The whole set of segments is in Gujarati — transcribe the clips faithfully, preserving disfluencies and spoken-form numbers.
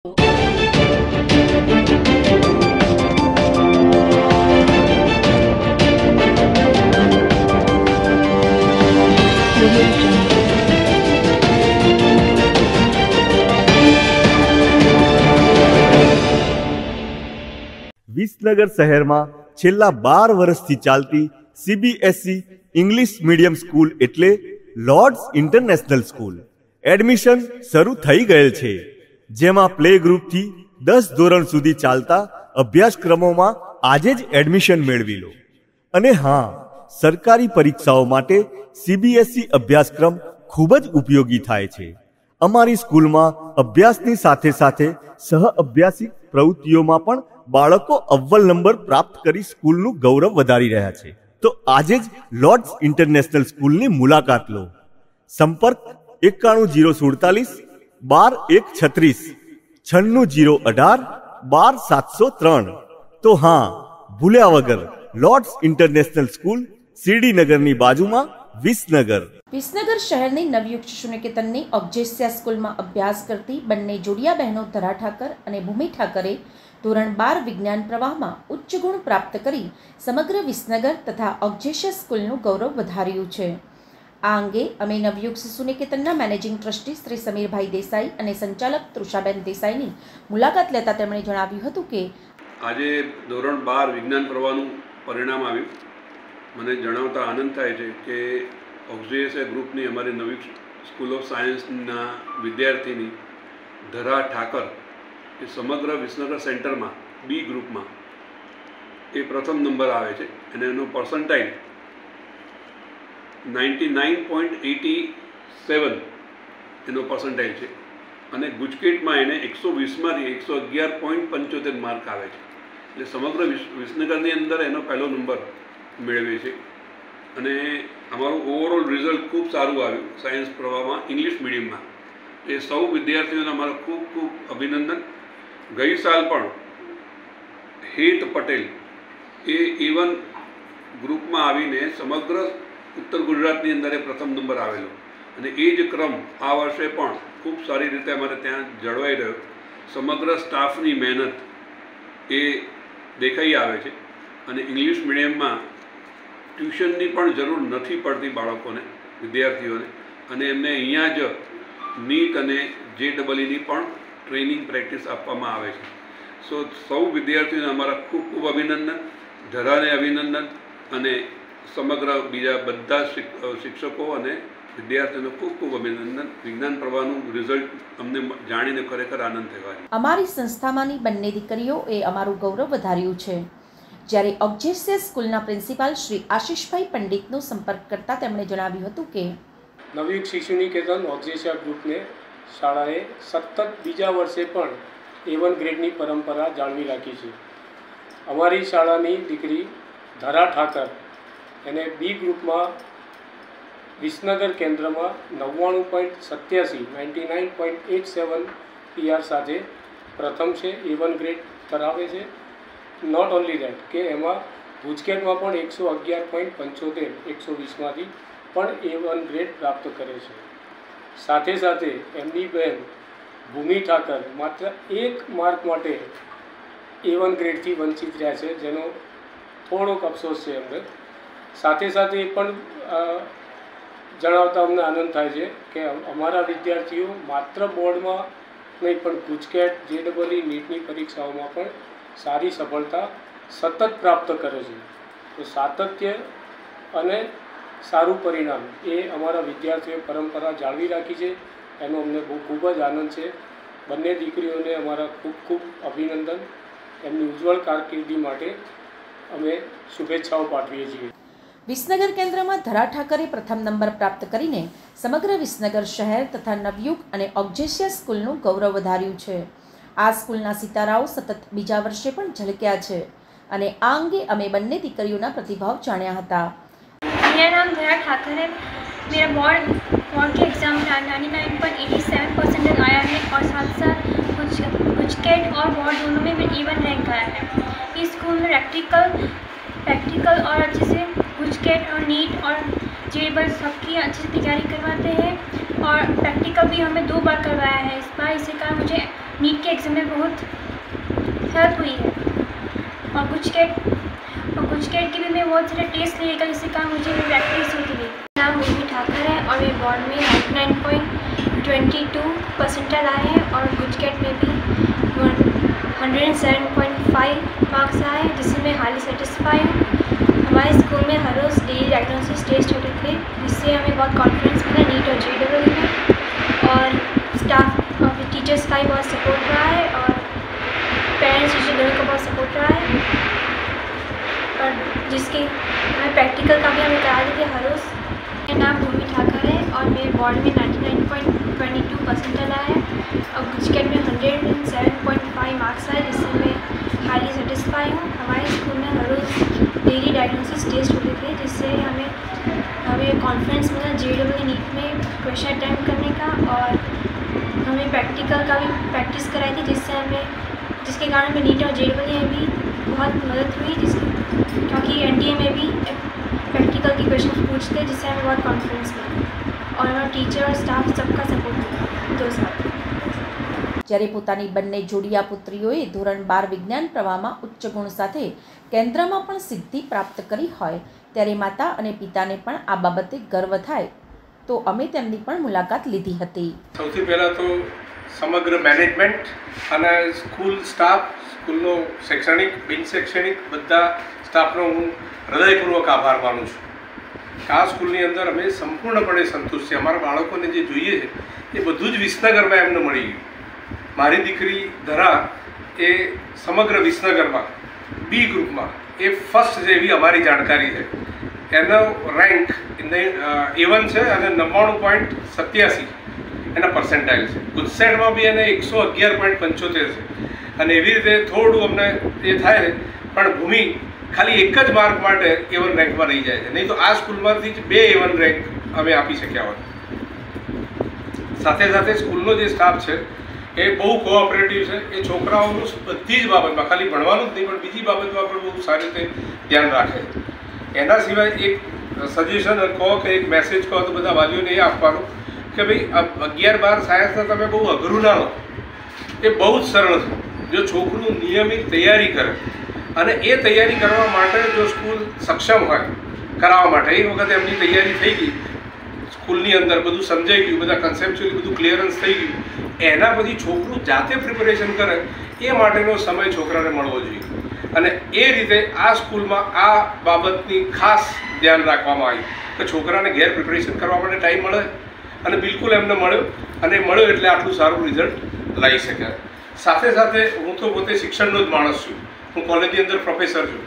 વિસનગર શહેરમાં છેલ્લા બાર વર્ષથી ચાલતી સીબીએસઈ ઇંગ્લિશ મીડિયમ સ્કૂલ એટલે લોર્ડ્સ ઇન્ટરનેશનલ સ્કૂલ એડમિશન શરૂ થઈ ગયેલ છે, જેમાં પ્લે ગ્રુપથી દસ ધોરણ સુધી ચાલતા અભ્યાસક્રમોમાં આજે જ એડમિશન મેળવી લો. અને હા, સરકારી પરીક્ષાઓ માટે સીબીએસઈ અભ્યાસક્રમ ખૂબ જ ઉપયોગી થાય છે. અમારી સ્કૂલમાં અભ્યાસની સાથે સાથે સહ અભ્યાસિક પ્રવૃત્તિઓમાં પણ બાળકો અવ્વલ નંબર પ્રાપ્ત કરી સ્કૂલનું ગૌરવ વધારી રહ્યા છે. તો આજે જ લોર્ડ્સ ઇન્ટરનેશનલ સ્કૂલની મુલાકાત લો. સંપર્ક એકાણું જીરો સુડતાલીસ બાર એક છત્રીસ છન્નું જીરો અઢાર બાર સાતસો ત્રણ. તો હા, ભૂલ્યા વગર લોર્ડ્સ ઇન્ટરનેશનલ સ્કૂલ શિરડીનગરની બાજુમાં વિસનગર. વિસનગર શહેરની નવયુક્ત શિશુ નિકેતનની ઓબ્જેસ્યા સ્કૂલમાં અભ્યાસ કરતી બંને જોડિયા બહેનો ધરા ઠાકર અને ભૂમિ ઠાકરે ધોરણ બાર વિજ્ઞાન પ્રવાહમાં ઉચ્ચ ગુણ પ્રાપ્ત કરી સમગ્ર વિસનગર તથા ઓબ્જેસ્યા સ્કૂલનું ગૌરવ વધાર્યું છે. આ અંગે અમે નવયુક્ત શિશુ નિકેતનના મેનેજિંગ ટ્રસ્ટી શ્રી સમીરભાઈ દેસાઈ અને સંચાલક તૃષાબેન દેસાઈની મુલાકાત લેતા તેમણે જણાવ્યું હતું કે આજે ધોરણ બાર વિજ્ઞાન પ્રવાહનું પરિણામ આવ્યું. મને જણાવતા આનંદ થાય છે કે ઓબ્જેસ્યા ગ્રુપની અમારી નવી સ્કૂલ ઓફ સાયન્સના વિદ્યાર્થીની ધરા ઠાકર એ સમગ્ર વિસનગર સેન્ટરમાં બી ગ્રુપમાં એ પ્રથમ નંબર આવે છે અને એનો percentile ninety nine point eighty seven એનો પર્સન્ટાઇલ છે અને ગુજકેટમાં એને એકસો વીસમાંથી એકસો અગિયાર પોઈન્ટ પંચોતેર માર્ક આવે છે. એટલે સમગ્ર વિસનગરની અંદર એનો પહેલો નંબર મેળવે છે અને અમારું ઓવરઓલ રિઝલ્ટ ખૂબ સારું આવ્યું સાયન્સ પ્રવાહમાં ઇંગ્લિશ મીડિયમમાં. એ સૌ વિદ્યાર્થીઓને અમારા ખૂબ ખૂબ અભિનંદન. ગઈ સાલ પણ હેત પટેલ એ ઇવન ગ્રુપમાં આવીને સમગ્ર ઉત્તર ગુજરાતની અંદર એ પ્રથમ નંબર આવેલો અને એ જ ક્રમ આ વર્ષે પણ ખૂબ સારી રીતે અમારે ત્યાં જળવાઈ રહ્યો. સમગ્ર સ્ટાફની મહેનત એ દેખાઈ આવે છે અને ઇંગ્લિશ મીડિયમમાં ટ્યુશનની પણ જરૂર નથી પડતી બાળકોને, વિદ્યાર્થીઓને, અને એમને અહીંયા જ નીટ અને જે ડબલઈની પણ ટ્રેનિંગ પ્રેક્ટિસ આપવામાં આવે છે. સો સૌ વિદ્યાર્થીઓને અમારા ખૂબ ખૂબ અભિનંદન, ધરાને અભિનંદન અને સમગ્ર બીજા બધા શિક્ષકો અને વિદ્યાર્થીઓને ખૂબ ખૂબ અભિનંદન. વિજ્ઞાન પ્રવાહનું રિઝલ્ટ અમને જાણીને ખરેખર આનંદ થયો. અમારી સંસ્થામાંની બંને દીકરીઓએ અમારું ગૌરવ વધાર્યું છે. જ્યારે ઓબ્જેસ્યા સ્કૂલના પ્રિન્સિપાલ શ્રી આશીષભાઈ પંડિતનો સંપર્ક કરતા તેમણે જણાવ્યું હતું કે નવયુક્ત શિશુ નિકેતન ઓબ્જેસ્યા ગ્રુપને શાળાએ સતત બીજા વર્ષે પણ એ વન ગ્રેડની પરંપરા જાળવી રાખી છે. અમારી શાળાની દીકરી ધરા ઠાકર એને બી ગ્રુપમાં વિસનગર કેન્દ્રમાં નવ્વાણું પોઈન્ટ સત્યાસી ninety nine point eight seven PR સાથે પ્રથમ છે, એ વન ગ્રેડ કરાવે છે. નોટ ઓનલી દેટ કે એમાં ગુજકેટમાં પણ એકસો અગિયાર પોઈન્ટ પંચોતેર એકસો વીસમાંથી પણ એ વન ગ્રેડ પ્રાપ્ત કરે છે. સાથે સાથે એમની બહેન ભૂમિ ઠાકર માત્ર એક માર્ક માટે એ વન ગ્રેડથી વંચિત રહ્યા છે, જેનો થોડોક અફસોસ છે અમને. સાથે સાથે એ પણ જણાવતા અમને આનંદ થાય છે કે અમારા વિદ્યાર્થીઓ માત્ર બોર્ડમાં નહીં પણ ગુજકેટ, જે ડબલઈ, નીટની પરીક્ષાઓમાં પણ સારી સફળતા સતત પ્રાપ્ત કરે છે. તો સાતત્ય અને સારું પરિણામ એ અમારા વિદ્યાર્થીઓએ પરંપરા જાળવી રાખી છે, એનો અમને બહુ ખૂબ જ આનંદ છે. બંને દીકરીઓને અમારા ખૂબ ખૂબ અભિનંદન. એમની ઉજ્જવળ કારકિર્દી માટે અમે શુભેચ્છાઓ પાઠવીએ છીએ. વિસનગર કેન્દ્રમાં ધરા ઠાકરે પ્રથમ નંબર પ્રાપ્ત કરીને સમગ્ર વિસનગર શહેર તથા નવયુગ અને ઓબ્જેસ્યા સ્કૂલનું ગૌરવ વધાર્યું છે. આ સ્કૂલના સિતારાઓ સતત બીજા વર્ષે પણ ઝળક્યા છે અને આ અંગે અમે બંને દીકરીઓના પ્રતિભાવ જાણ્યા હતા. मेरा नाम धरा ठाकर है. मेरा बोर्ड बोर्ड के एग्ज़ाम में ninety nine point eighty seven percentage आया है और साथ साथ कुछ गुजकेट और बोर्ड दोनों में भी इवन रैंक आया है. इस स्कूल में प्रैक्टिकल प्रैक्टिकल और अच्छे से गुजकेट और नीट और जेबल सबकी अच्छे से तैयारी करवाते हैं और प्रैक्टिकल भी हमें दो बार करवाया है इस बार. इसी कारण मुझे नीट के एग्ज़ाम में बहुत हेल्प हुई है। और कुछ के और कुछ के भी मैं बहुत सारे टेस्ट लिए का जिससे काम मुझे प्रैक्टिस होती रही। नाम भूमि ठाकर है और मेरे बोर्ड में ninety nine point twenty two percentile आए हैं और गुजकेट में भी hundred and seven point five marks आए हैं, जिससे मैं हाईली सेटिस्फाई हूँ। हमारे स्कूल में हर रोज़ डेली डायग्नोसिस टेस्ट होते थे, जिससे हमें बहुत कॉन्फिडेंस मिला नीट और जे डबल ई में। और स्टाफ और टीचर्स का भी बहुत सपोर्ट रहा है और पेरेंट्स टीचर दोनों का बहुत सपोर्ट रहा है। और जिसके हमें प्रैक्टिकल का भी हमें करा देते हर रोज़। मेरा नाम भूमि ठाकर है और मेरे बोर्ड में ninety nine point twenty two percentile आया है और गुजकेट में hundred and seven point five marks आए, जिससे मैं हाईली सेटिस्फाई हूँ। हमारे स्कूल में हर रोज़ डेली डायग्नोसिस टेस्ट होते थे, जिससे हमें हमें कॉन्फिडेंस मिला जे डबल ई नीट में क्वेश्चन अटैम्प्ट करने का। और हमें प्रैक्टिकल का भी प्रैक्टिस कराई थी, जिससे हमें जिसके कारण हमें नीट और जे डबल ई में भी बहुत मदद हुई, जिसकी क्योंकि एन डी ए में भी प्रैक्टिकल की क्वेश्चन पूछते हैं, जिससे हमें बहुत कॉन्फिडेंस मिला। और हमारा टीचर और स्टाफ सबका सपोर्ट मिला दो साल। જ્યારે પોતાની બંને જોડિયા પુત્રીઓએ ધોરણ બાર વિજ્ઞાન પ્રવાહમાં ઉચ્ચ ગુણ સાથે કેન્દ્રમાં પણ સિદ્ધિ પ્રાપ્ત કરી હોય ત્યારે માતા અને પિતાને પણ આ બાબતે ગર્વ થાય, તો અમે તેમની પણ મુલાકાત લીધી હતી। સૌથી પહેલાં તો સમગ્ર મેનેજમેન્ટ અને સ્કૂલ સ્ટાફ, સ્કૂલનો શૈક્ષણિક બિન શૈક્ષણિક બધા સ્ટાફનો હું હૃદયપૂર્વક આભાર માનું છું। આ સ્કૂલની અંદર અમે સંપૂર્ણપણે સંતુષ્ટ છીએ। અમારા બાળકોને જે જોઈએ છે એ બધું જ વિસનગરમાં એમને મળી ગયું। મારી દીકરી ધરા એ સમગ્ર વિસનગરમાં બી ગ્રુપમાં એ ફર્સ્ટ છે એવી અમારી જાણકારી છે। એનો રેન્ક એ વન છે અને નવ્વાણું પોઈન્ટ સત્યાસી એના પર્સન્ટાઇલ છે। ગુજસેટમાં બી એને એકસો અગિયાર પોઈન્ટ પંચોતેર છે અને એવી રીતે થોડું અમને એ થાય છે, પણ ભૂમિ ખાલી એક જ માર્ક માટે એ વન રેન્કમાં રહી જાય છે, નહીં તો આ સ્કૂલમાંથી જ બે એ વન રેન્ક અમે આપી શક્યા હોત। સાથે સાથે સ્કૂલનો જે સ્ટાફ છે એ બહુ કોઓપરેટિવ છે। એ છોકરાઓનું બધી જ બાબતમાં, ખાલી ભણવાનું જ નહીં પણ બીજી બાબતમાં પણ બહુ સારી રીતે ધ્યાન રાખે છે। એના સિવાય એક સજેશન કહો કે એક મેસેજ કહો તો બધા વાલીઓને એ આપવાનું કે ભાઈ અગિયાર બાર સાયન્સના તમે બહુ અઘરું ના લો, એ બહુ જ સરળ છે। જો છોકરું નિયમિત તૈયારી કરે અને એ તૈયારી કરવા માટે જો સ્કૂલ સક્ષમ હોય કરાવવા માટે, એ વખતે એમની તૈયારી થઈ ગઈ, સ્કૂલની અંદર બધું સમજાઈ ગયું, બધા કન્સેપ્ચ્યુઅલી બધું ક્લિયરન્સ થઈ ગયું, એના પછી છોકરું જાતે પ્રિપેરેશન કરે એ માટેનો સમય છોકરાને મળવો જોઈએ। અને એ રીતે આ સ્કૂલમાં આ બાબતની ખાસ ધ્યાન રાખવામાં આવી કે છોકરાને ઘેર પ્રિપેરેશન કરવા માટે ટાઈમ મળે અને બિલકુલ એમને મળ્યો અને મળ્યો એટલે આટલું સારું રિઝલ્ટ લાવી શકે। સાથે સાથે હું તો પોતે શિક્ષણનો જ માણસ છું, હું કોલેજની અંદર પ્રોફેસર છું,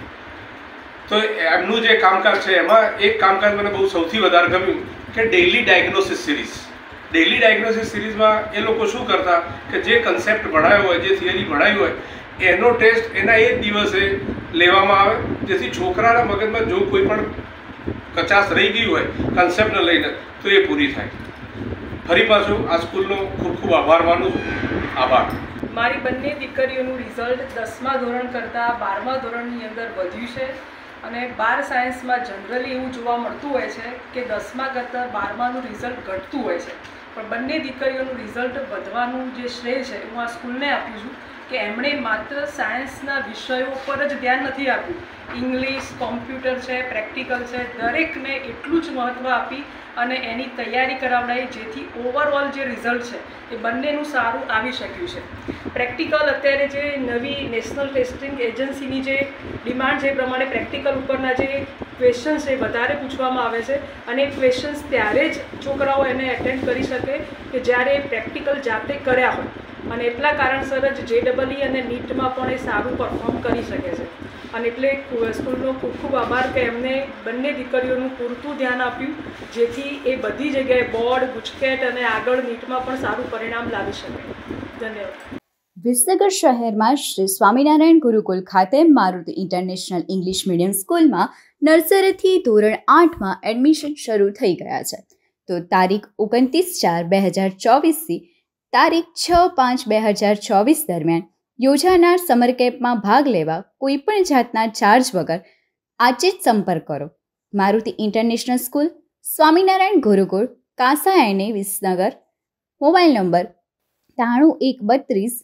તો એમનું જે કામકાજ છે એમાં એક કામકાજ મને બહુ સૌથી વધારે ગમ્યું કે daily diagnosis series. Daily diagnosis સિરીઝમાં એ લોકો શું કરતા કે જે કન્સેપ્ટ ભણાયો હોય, જે થિયરી ભણાવી હોય, એનો ટેસ્ટ એના એ જ દિવસે લેવામાં આવે, જેથી છોકરાના મગજમાં જો કોઈ પણ કચાશ રહી ગઈ હોય કન્સેપ્ટને લઈને તો એ પૂરી થાય। ફરી પાછું આ સ્કૂલનો ખૂબ ખૂબ આભાર માનું છું। આભાર। મારી બંને દીકરીઓનું રિઝલ્ટ દસમા ધોરણ કરતાં બારમા ધોરણની અંદર વધ્યું છે અને બાર સાયન્સમાં જનરલી એવું જોવા મળતું હોય છે કે દસમા કરતાં બારમાનું રિઝલ્ટ ઘટતું હોય છે, પણ બંને દીકરીઓનું રિઝલ્ટ વધવાનું જે શ્રેય છે હું આ સ્કૂલને આપું છું કે એમણે માત્ર સાયન્સના વિષયો પર જ ધ્યાન નથી આપ્યું, ઇંગ્લિશ, કોમ્પ્યુટર છે, પ્રેક્ટિકલ છે, દરેકને એટલું જ મહત્ત્વ આપી અને એની તૈયારી કરાવડાવી, જેથી ઓવરઓલ જે રિઝલ્ટ છે એ બંનેનું સારું આવી શક્યું છે। પ્રેક્ટિકલ અત્યારે જે નવી નેશનલ ટેસ્ટિંગ એજન્સીની જે ડિમાન્ડ છે એ પ્રમાણે પ્રેક્ટિકલ ઉપરના જે ક્વેશ્ચન્સ છે વધારે પૂછવામાં આવે છે અને ક્વેશ્ચન્સ ત્યારે જ છોકરાઓ એને એટેન્ડ કરી શકે કે જ્યારે પ્રેક્ટિકલ જાતે કર્યા હોય, અને એટલા કારણસર જ જે ડબલ ઈ અને નીટમાં પણ એ સારું પરફોર્મ કરી શકે છે। અને એટલે સ્કૂલનો ખૂબ ખૂબ આભાર કે એમને બંને દીકરીઓનું પૂરતું ધ્યાન આપ્યું, જેથી એ બધી જગ્યાએ બોર્ડ, ગુજકેટ અને આગળ નીટમાં પણ સારું પરિણામ લાવી શકે। ધન્યવાદ। વિસનગર શહેરમાં શ્રી સ્વામિનારાયણ ગુરુકુલ ખાતે મારુતિ ઇન્ટરનેશનલ ઇંગ્લિશ મીડિયમ સ્કૂલમાં નર્સરીથી ધોરણ આઠમાં એડમિશન શરૂ થઈ ગયા છે। તો તારીખ ઓગણત્રીસ ચાર બે હજાર ચોવીસથી તારીખ છ પાંચ બે હજાર ચોવીસ દરમિયાન યોજાનાર સમર કેમ્પમાં ભાગ લેવા કોઈપણ જાતના ચાર્જ વગર આજે જ સંપર્ક કરો। મારુતિ ઇન્ટરનેશનલ સ્કૂલ, સ્વામિનારાયણ ગુરુકુળ, કાંસા એને વિસનગર। મોબાઈલ નંબર ત્રાણું એક બત્રીસ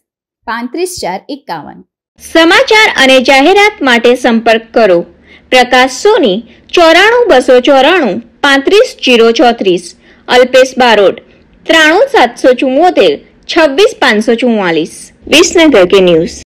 પાંત્રીસ ચાર એકાવન. સમાચાર અને જાહેરાત માટે સંપર્ક કરો પ્રકાશ સોની ચોરાણું બસો ચોરાણું પાંત્રીસ જીરો ચોત્રીસ, અલ્પેશ બારોટ ત્રાણું સાતસો ચુમ્મોતેર છવ્વીસ પાંચસો ચુમ્માલીસ. વિસનગર કે ન્યૂઝ.